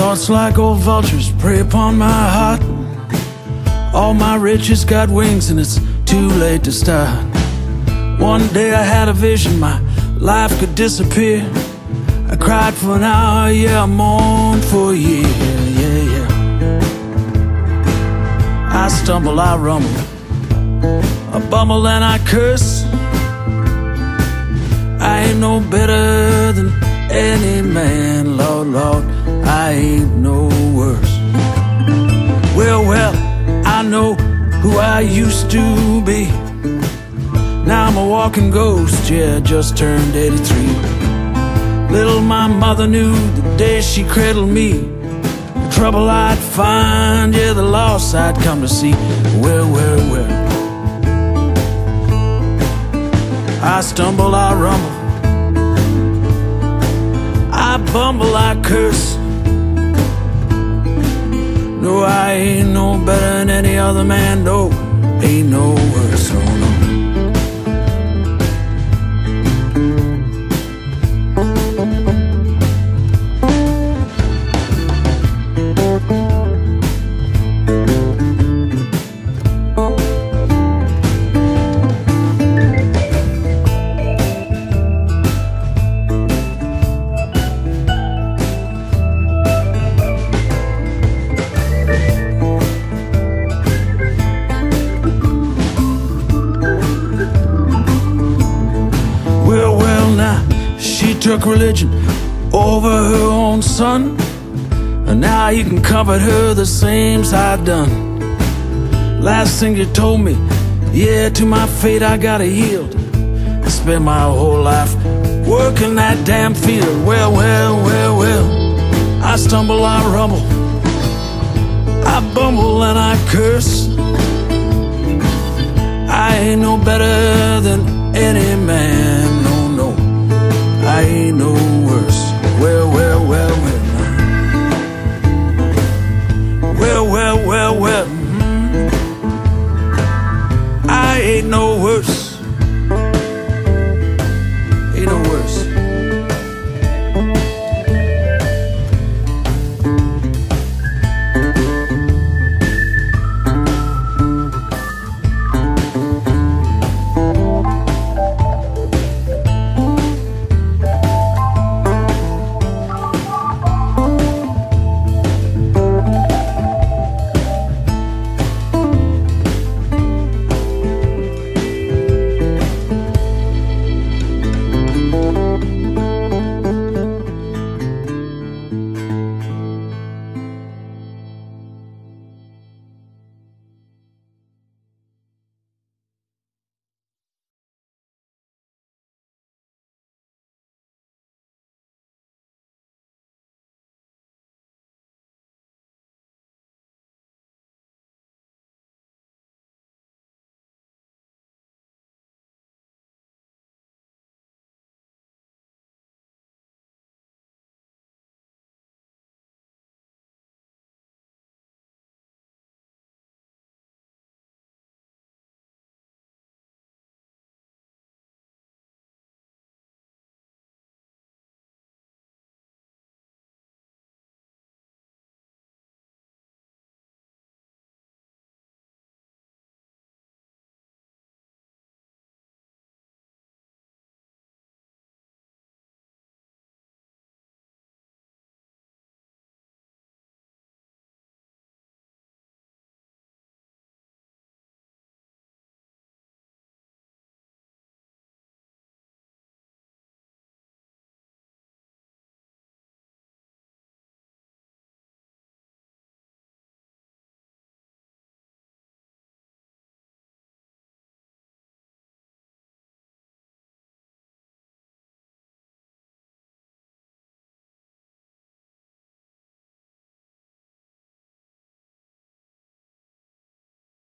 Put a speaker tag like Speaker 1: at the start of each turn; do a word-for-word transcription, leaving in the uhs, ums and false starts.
Speaker 1: Thoughts like old vultures prey upon my heart. All my riches got wings and it's too late to start. One day I had a vision my life could disappear. I cried for an hour, yeah, I mourned for a year, yeah, yeah. I stumble, I rumble, I bumble and I curse. I ain't no better than any man, Lord, Lord, I ain't no worse. Well, well, I know who I used to be. Now I'm a walking ghost, yeah, just turned eighty-three. Little my mother knew the day she cradled me, the trouble I'd find, yeah, the loss I'd come to see. Well, well, well, I stumble, I rumble, I bumble, I curse. No, I ain't no better than any other man, no, ain't no worse, no, no. She took religion over her own son, and now you can comfort her the same's I done. Last thing you told me, yeah, to my fate I gotta yield. I spent my whole life working that damn field. Well, well, well, well, I stumble, I rumble, I bumble and I curse. I ain't no better than any man,